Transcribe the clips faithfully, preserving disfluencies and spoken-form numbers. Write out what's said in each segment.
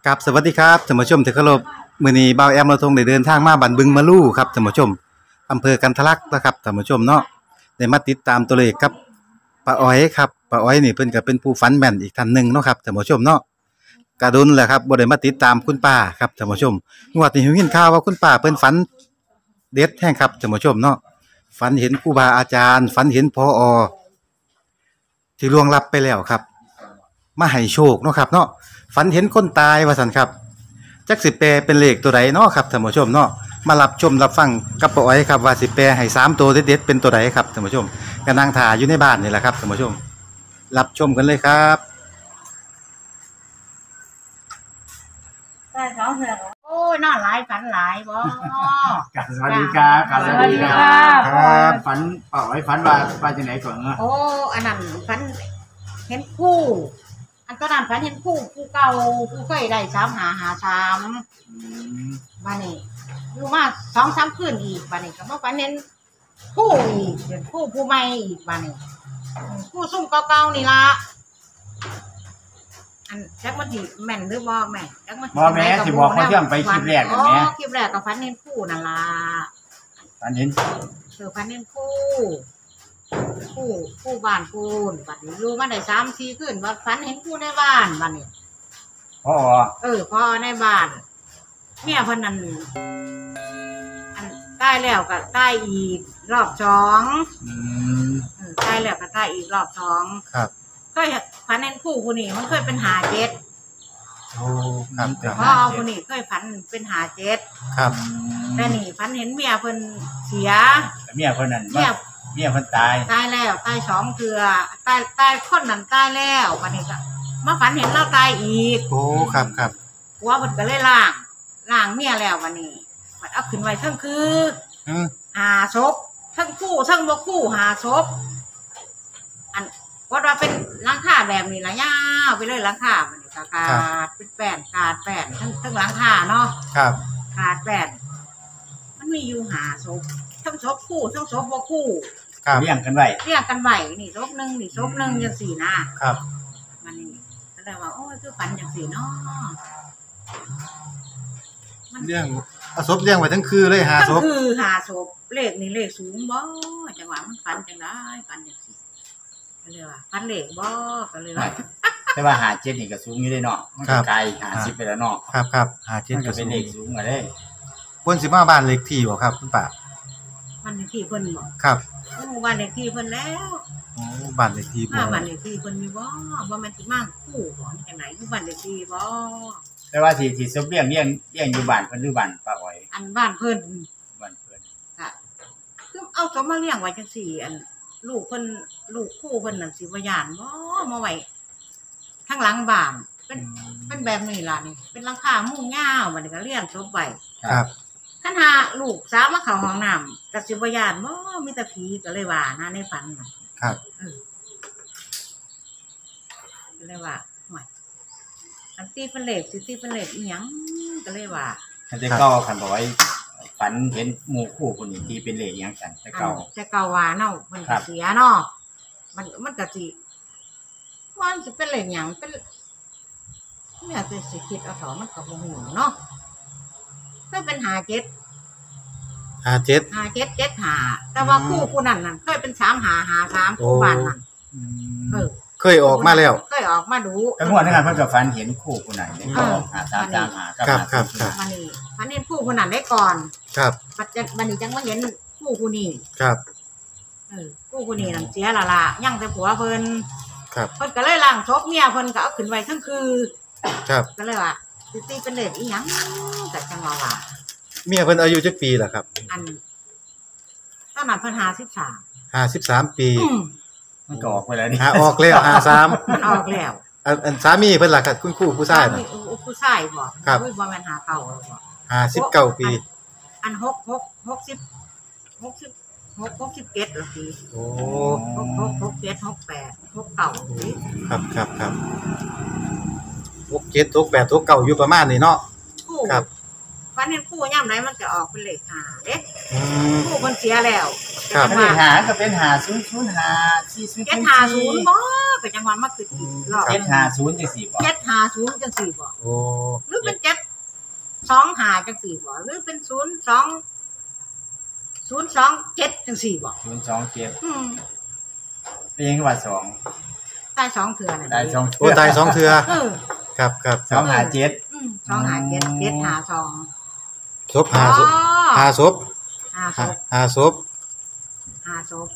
ครับสวัสดีครับท่านผู้ชมที่เคารพมื้อนี้บ่าวแอมเราทงได้เดินทางมาบ้านบึงมะลู่ครับท่านผู้ชมอำเภอกันทะลักนะครับท่านผู้ชมเนาะได้มาติดตามตัวเลขครับป้าอ้อยครับป้าอ้อยนี่เพิ่นก็เป็นผู้ฝันแม่นอีกท่านหนึงเนาะครับท่านผู้ชมเนาะกะดนแหละครับบ่ได้มาติดตามคุณป้าครับท่านผู้ชมงวดนี้เห็นข่าวว่าคุณป้าเพิ่นฝันเด็ดแท้งครับท่านผู้ชมเนาะฝันเห็นครูบาอาจารย์ฝันเห็นผอที่ล่วงลับไปแล้วครับมาให้โชคเนาะครับเนาะฝันเห็นคนตายว่าซั่นครับจักสิแปลเป็นเลขตัวใดเนาะครับท่านผู้ชมเนาะมารับชมรับฟังกับป้าอ้อยครับว่าสิแปลให้สามตัวเด็ดๆเป็นตัวใดครับท่านผู้ชมก็นั่งท่าอยู่ในบ้านนี่แหละครับท่านผู้ชมรับชมกันเลยครับได้สองเถื่อโอ้ยนอนหลายฝันหลายบ่ครับสวัสดีครับครับสวัสดีครัครับฝันเป่าไว้ฝันว่าว่าจังไหนก่อนเนาะโอ้อันนั้นฝันเห็นผู้อันตอนนั้นฝันเห็นผู้ผู้เก่าผู้เคยได้สามหาหาสามอืมมานี่อยู่มาสองสามคืนอีกมานี่ก็มาฝันเห็นผู้อีกเป็นผู้ผู้ใหม่อีกมานี่ผู้ซุ่มเก่าๆนี่ล่ะอันจักมันสิแม่นหรือบ่แม่นจักมันบ่แม่สิบอกเขาเที่ยงไปคลิปแรกอ๋นั่นแหมอคลิปแรกก็ฝันเห็นผู้นั่นล่ะฝันเห็นเออพันเน้นผู้ผู้ผู้บ้านปูนบัดนี้อยู่มาได้สามสี่คืนบัดฝันเห็นผู้ในบ้านบัดนี้พ่อเออพอในบ้านเมียเพิ่นนั่นอันตายแล้วก็ตายอีกรอบสองอืมเออตายแล้วก็ตายอีกรอบสองครับเคยพันเน้นผู้ผู้นี้มันเคยเป็นหาเจ็ดโอ้ครับครับพอเอาผู้นี้เคยพันเป็นหาเจ็ดครับแต่นี่พันเห็นเมียเพิ่นเสียแต่เมียเพิ่นนั่นเมียเมียเพิ่นตายตายแล้วตายสองเทือตายตายคนนั้นตายแล้ววันนี้ก็มาฝันเห็นเราตายอีกโอ้ครับครับหัวมันก็เลยล่างล่างเมียแล้ววันนี้มันเอาขึ้นไว้ทั้งคืออืมหาศพทั้งคู่ทั้งบ่คู่หาศพอันว่าว่าเป็นหลังคาแบบนี้ละยาวไปเลยหลังคามันนี่ก็ขาดเป็นแป้นขาดแป้นทั้งทั้งหลังคาเนาะครับขาดแป้นมันมีอยู่หาศพทั้งศพคู่ทั้งศพบ่คู่ครับเลี้ยงกันไว้เรียกกันไหวนี่ศพหนึ่งนี่ศพหนึ่งจังสี่นะครับ มันนี่ก็เลยว่าโอ้ยคือฝันจังสี่เนาะมันเรื่องเอาศพเลี้ยงไว้ทั้งคืนเลยหาศก็พคือหาศพเลขนี่เลขสูงบ่จังหวะมันฝันจังได้ฝันจังสี่ก็เลยว่าฝันเลขบ่ก็เลยว่าแต่ว่าหาเจ็ดนี่ก็สูงอยู่ได้เนาะมันก็ไกลหาสิบไปแล้วเนาะครับครับหาเจ็ดมันก็ก็เป็นเลขสูงมาได้คนสิมาบ้านเลขที่บ่ครับคุณป้ามันเลขที่เพิ่นบ่ครับโอ้บ้านเลขที่เพิ่นแล้วโอ้บ้านเลขที่บ่มาบ้านเลขที่เพิ่นมีบ่บ่แม่นสิมาคู่บ่จังไหนอยู่บ้านเลขที่บ่แต่ว่าที่ที่ซุบเลี้ยงเลี้ยงเลี้ยงอยู่บ้านเพิ่นหรือบ้านป้าอ้อยอันบ้านเพิ่นบ้านเพิ่นค่ะคือเอาสมมาเลี้ยงไว้จังสี่อันลูกเพิ่นลูกคู่เพิ่นนั่นสิบ่ย่านบ่มาไว้ข้างหลังบ้านเป็นเป็นแบบนี้ล่ะนี่เป็นหลังคามุ้งยาวบัดนี้ก็เลี้ยงศพไว้ครับคันหาลูกสาวมาเข้าห้องน้ำก็สิบ่ย่านบ่มีแต่ผีก็เลยว่านะในฝันน่ะครับเออก็เลยว่าห่วยอันตีเป็นเหล็กสิตีเป็นเหล็กอีหยังก็เลยว่าแต่เก่าคันบอกไว้ฝันเห็นหมู่คู่คนนี้ที่เป็นเลขอิหยังกันแต่เก่าอันแต่เก่าว่าเนาะเพิ่นครัก็บเสียเนาะมันมันก็สิว่ามันสิเป็นเหล็กหยังเป็นแม่จะสิคิดเอาเถาะมันก็บ่ฮู้เนาะเคยเป็นหาเจ็ดหาเจ็ดหาเจ็ดเจ็ดหาแต่ว่าคู่ผู้นั้นน่ะเคยเป็นสามหาหาสามคู่บ้านนั่นอืมเออเคยออกมาแล้วเคยออกมาดูแต่งวดนั้นเพิ่นก็ฝันเห็นคู่คนไหนเนี่ยเออหาสามสามหากับครับหาครับสี่ครับมันนี่พันเห็นคู่ผู้นั้นได้ก่อนครับปัจจุบันนี้จังว่าเห็นคู่ผู้นี้ครับเออคู่ผู้นี้นั่นเสียละละยังแต่ผัวเพิ่นครับเพิ่นก็เลยล้างศพเมียเพิ่นก็เอาขึ้นไว้ทั้งคือครับก็เลยว่าสิตีเป็นเด็กอีหยังแต่จังว่าว่าเมียเพิ่นอายุจักปีล่ะครับอันตอนนั้นเพิ่นห้าสิบสามห้าสิบสามปีอืมมันก็ออกไปแล้วนี่หาออกแล้วหาสามมันออกแล้วอันอันสามีเพิ่นล่ะครับคุณครูผู้ชายน่ะมีผู้ชายบ่ครับอุ้ยบ่แม่นหาเก่าหรอกบ่ห้าสิบเก้าปีอันหกหกหกสิบหกสิบหกหกสิบเจ็ดละสิโอ้หกหกหกเจ็ดหกแปดหกเก่าสิครับครับครับหกเจ็ดหกแปดหกเก้าอยู่ประมาณนี้เนาะคู่ครับฟันเห็นคู่ย่ำไหนมันจะออกเป็นเลขหาเด้อืมคู่คนเสียแล้วครับอันนี้หาก็เป็นหาศูนย์ศูนย์หาสี่ศูนย์เจ็ดศูนย์ห้าสี่ศูนย์บ่ก็จังหวะมาคืออีกรอบเจ็ดห้าศูนย์จังสี่บ่เจ็ดห้าศูนย์จังสี่บ่โอ้หรือเป็นเจ็ดสองห้าจังสี่บ่หรือเป็นศูนย์สองศูนย์สองเจ็ดจังสี่บ่ศูนย์สองเจ็ดอืมเป็นยังว่าสองได้สองเถื่อน่ะได้สองโอ้ตายสองเทือเออครับครับสองหาเจ็ดอืมสองหาเจ็ดเจ็ดหาสองศพหาศพหาศพหาศหาพหาศพหาศพ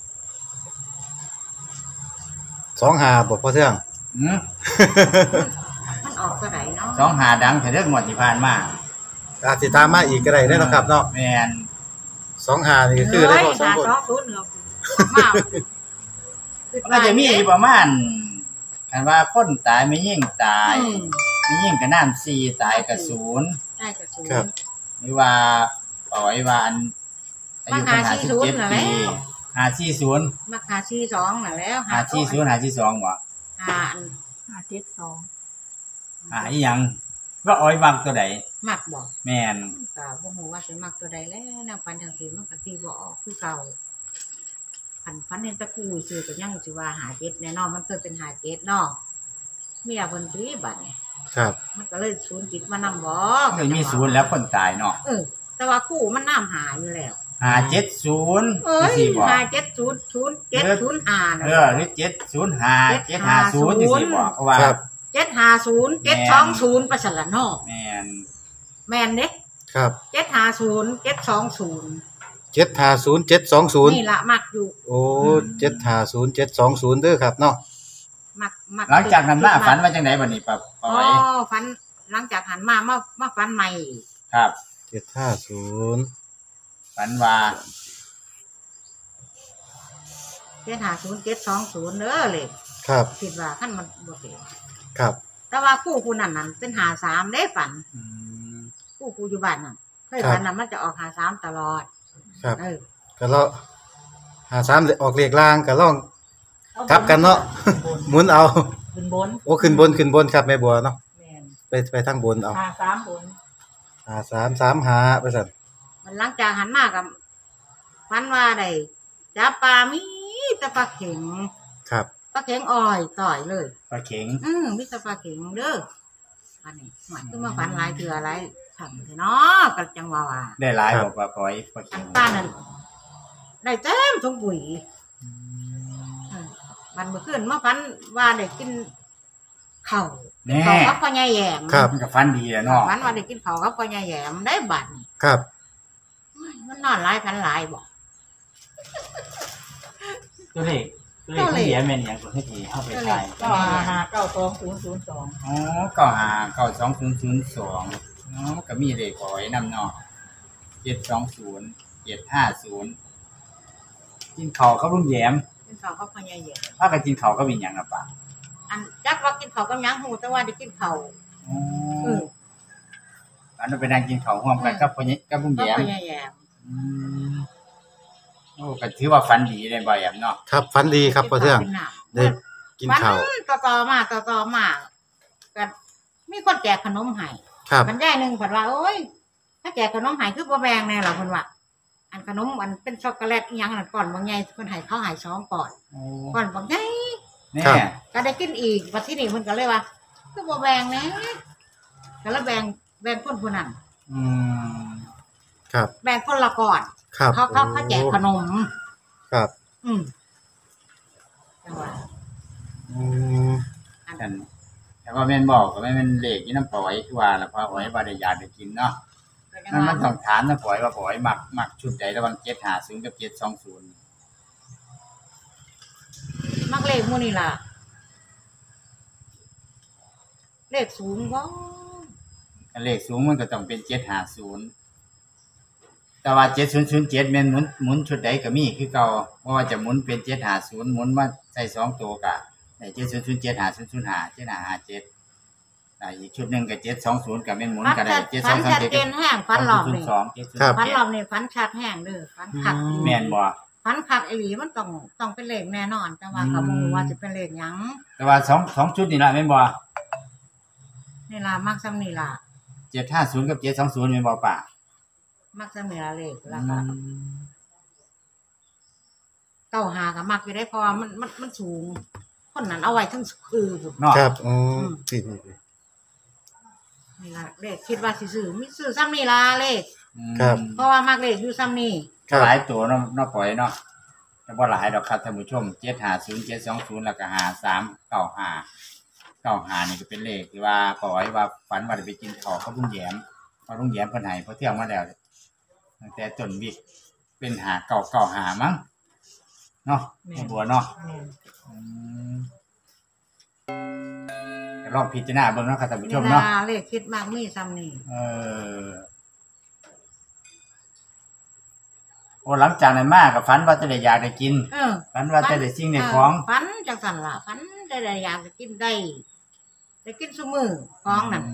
สองหาบ่พอเทื่องอืมมันออกก็ไหนเนาะสองหาดังแต่เรื่องหมดที่ผ่านมาอาจสิตามมาอีกก็ได้เด้อเนาะครับเนาะแม่นสองหานี่ก็คือได้พอสมหาควรสองศูนย์เหนือมากมันก็จะมีประมาณคันว่าคนตายไม่ยิ่งตายอืมไม่ยิ่งก็น้ำสี่ตายก็ศูนย์ได้กับศูนครับย์หรือว่าปล่อยว่าอันอายุมาหาห้าสี่สิบศูนย์เจ็ดน่ะปีแล้วหาสี่ศูนย์มาหาสี่สองน่ะแล้วหาสี่ศูนย์หาสี่สองบ่หาอันห้าเจ็ดสองหาอีหยังว่าอ้อยมักตัวใดมักบอกแม่นก็บ่ฮู้ว่าสิมักตัวใดแล้วนางฟันจังซี่มันก็ตีบ่ออกคือเก่าพันฟันเห็นตะกูซื่อก็ยังสิว่าหาเจ็ดแน่นอนมันเคยเป็นหาเจ็ดเนาะเมียเพิ่นตีบัดนี้ครับมันก็เลยศูนย์จิตมานำบ่เคยมีศูนย์แล้วคนตายเนาะเออแต่ว่าคู่มันน้ำหาอยู่แล้วหาเจ็ดศูนย์เอ้ยสี่บ่หาเจ็ดศูนย์ศูนย์เจ็ดศูนย์ห้าน่ะเออหรือเจ็ดศูนย์หาเจ็ดหาศูนย์จังสี่บ่เพราะว่าครับเจ็ดห้าศูนย์เจ็ดสองศูนย์ไปสั่นละเนาะแม่นแม่นเด้ครับเจ็ดห้าศูนย์เจ็ดสองศูนย์เจ็ดห้าศูนย์เจ็ดสองศูนย์นี่ละมักอยู่โอ้เจ็ดห้าศูนย์เจ็ดสองศูนย์เด้อครับเนาะมักมักหลังจากนั้นมาฝันว่าจังไดบัดนี้ปะปอ๋ออย ฝันหลังจากหันมามามาฝันใหม่ครับเจ็ดห้าศูนย์ฝันว่าเจ็ดห้าศูนย์เจ็ดสองศูนย์เด้อเลยครับคิดว่าขั้นมันบ่เป็นครับแต่ว่าคู่คู่นั้นนั่นเป็นหาสามได้ฝันอืมคู่คู่อยู่บ้านนั่นเคยครับฝันน่ะมันจะออกหาสามตลอดครับเออก็เราหาสามออกเลขล่างก็ลองกลับกันเนาะ หมุนเอาขึ้นบนโอ้ขึ้นบนขึ้นบนครับแม่บัวเนาะแม่นไปไปทางบนเอาห้าสามบนหาสามสามหาไปสั่นมันหลังจากหันมากับฝันว่าได้จับปลามีแต่ปลาเข็งครับปลาเข็งอ่อยต่อยเลยปลาเข็งอืมมีแต่ปลาเข็งเด้ออันนี้หมายคือมาฝันหลายเถื่ออะไรทำเถอะเนาะก็จังว่าว่าได้หลายบ่ปลาปอยปลาอัเข็นงป้านั่นได้เต็มทุกปุ๋ยอืมมันเมื่อคืนมาฝันว่าได้กินข้าวแน่ข้าวกับพ่อใหญ่แหยมครับมันก็ฟันดีแหละเนาะฝันว่าได้กินข้าวกับพ่อใหญ่แหยมได้บัตรครับมันนอนหลายพันหลายบ่ตัวเลขตัวเลขที่เหลือแม่นหยังก็ให้ทีเข้าไปทายก็ห้าเก้าสองศูนย์ศูนย์สองอ๋อเก้าห้าเก้าสองศูนย์ศูนย์สองอ๋อมันก็มีเลขปอยนำเนาะเจ็ดสองศูนย์เจ็ดห้าศูนย์กินข้าวกับลุงแยมกินข้าวกับพ่อใหญ่แหยมพากันกินข้าวกับอีหยังล่ะป่ะอันจักว่ากินข้าวกับหยังหูแต่ว่าได้กินข้าวอ๋อเอออันนั้นไปนั่งกินข้าวร่วมกันกับพ่อใหญ่กับลุงกับแยมพ่อใหญ่แหยมอืมโอ้ก็ถือว่าฝันดีเลยบ่แยมเนาะครับฝันดีครับพ่อเทืองกินข้าวได้กินข้าวฝันต่อต่อมาต่อต่อมาก็มีคนแจกขนมให้ครับมันได้หนึ่งเพิ่นว่าโอ้ยถ้าแจกขนมให้คือบ่แบ่งแน่ล่ะเพิ่นว่าอันขนมอันเป็นช็อกโกแลตอีหยังนั่นก่อนบางใหญ่เพิ่นให้เขาให้สองก่อนโอ้ก่อนบางใหญ่แน่ก็ได้กินอีกบัดที่นี่เพิ่นก็เลยว่าคือบ่แบ่งนะก็เลยแบ่งแบ่งคนผู้นั้นอืมครับแบ่งคนละก่อนครับเขาเขาเขาแจกขนมครับอืมจังว่าอืมกันแต่ว่าแม่นบอกก็แม่นเลขนี่น้ำปล่อยคือว่าแล้วพอปล่อยบ่ได้อยากได้กินเนาะก็จังมันว่ามันต้องถามน้ำปล่อยว่าปล่อยมักมักชุดใดระหว่างเจ็ดห้าศูนย์กับเจ็ดสองศูนย์มักเลขหมู่นี่ล่ะเลขสูงบ่เลขสูงมันก็ต้องเป็นเจ็ดห้าศูนย์แต่ว่าเจ็ดศูนย์ศูนย์เจ็ดแม่นหมุนหมุนชุดใดก็มีคือเก่าเพราะว่าจะหมุนเป็นเจ็ดห้าศูนย์หมุนมาใส่สองตัวก็ได้เจ็ดศูนย์ศูนย์เจ็ดห้าศูนย์ศูนย์ห้าเจ็ดห้าห้าเจ็ดอ่าอีกชุดหนึ่งก็เจ็ดสองศูนย์ก็แม่นหมุนฟันก็ได้ชัดเจ็ดสฟัองนสามชัดเจ็ดเจนแห้งฟันหลอบศูนนี่ย์สองเจ็ดศูนย์ครับฟันหลอบนี่ฟันชัดแห้งเด้อฟันคักแม่นบ่ฟันคักไอ้หลีมันต้องต้องเป็นเลขแน่นอน แต่ว่าก็บ่รู้ว่าสิเป็นเลขหยังแต่ว่าสองสองชุดนี่ล่ะแม่นบ่นี่ล่ะมักซ้ำนี่ล่ะเจ็ดห้าศูนย์กับเจ็ดสองศูนย์แม่นบ่ป่ะมักซ้ำนี่ล่ะเลขแล้วก็เก้าหาก็มักอยู่ได้เพราะว่ามันมันมันสูง คนนั้นเอาไว้ทั้งคือพุ่นเนาะครับอ๋ออืมที่นี่ล่ะเลขคิดว่าสิซื้อมีซื้อซ้ำนี่ล่ะเลขครับเพราะว่ามักเลขอยู่ซ้ำนี่ครับหลายตัวเนาะเนาะปล่อยเนาะแต่บ่หลายดอกครับท่านผู้ชมเจ็ดห้าศูนย์เจ็ดสองศูนย์แล้วก็ห้าสามเก้าห้าเก้าห้านี่ก็เป็นเลขที่ว่าปล่อยว่าฝันว่าได้ไปกินข้าวกับลุงแหยมเพราะลุงแหยมเพิ่นให้เพราะเที่ยงมาแล้วตั้งแต่ต้นวิกเป็นหาเก้าเก้าห้ามั้งเนาะแม่บัวเนาะแม่นอืมก็ลองพิจารณาเบิ่งเนาะครับท่านผู้ชนี่มเนาะล่ะเลขคิดมากมีซ้ำนี่เออโอ้หลังจากนั้นมาก็ฝันว่าจะได้อยากได้กินเออฝันว่าจะได้สิ่งได้ของเฝันจังซั่นล่ะฝันได้ได้อยากจะกินได้ได้กินซุมื้อของนั่น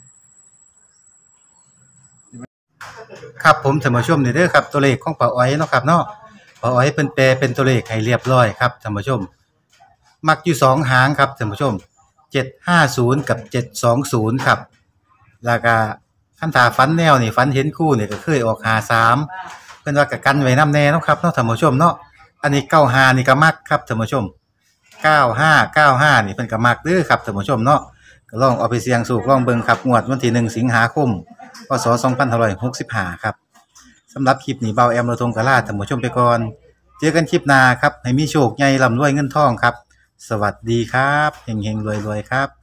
ครับผมท่านผู้ชมนี่เด้อครับตัวเลขของป้าอ้อยเนาะครับเนาะป้าอ้อยเพิ่นแปลเป็นตัวเลขให้เรียบร้อยครับท่านผู้ชม มักอยู่สองหางครับท่านผู้ชมเจ็ดห้าศูนย์กับเจ็ดสองศูนย์ครับแล้วก็คันถ้าฝันแนวนี่ฝันเห็นคู่นี่ก็เคยออกห้าสามเพิ่นว่าก็กันไว้นำแน่เนาะครับเนาะท่านผู้ชมเนาะอันนี้เก้าห้านี่ก็มักครับท่านผู้ชมเก้าห้าเก้าห้านี่เพิ่นก็มักเด้อครับท่านผู้ชมเนาะก็ลองเอาไปเสี่ยงสูกลองเบิ่งครับงวดวันที่หนึ่งสิงหาคมพศสองพันห้าร้อยหกสิบห้าครับสำหรับคลิปนี้เบาแอมเราทงกะลาท่านผู้ชมไปก่อนเจอกันคลิปหน้าครับให้มีโชคใหญ่ร่ำรวยเงินทองครับสวัสดีครับเฮงๆรวยๆครับ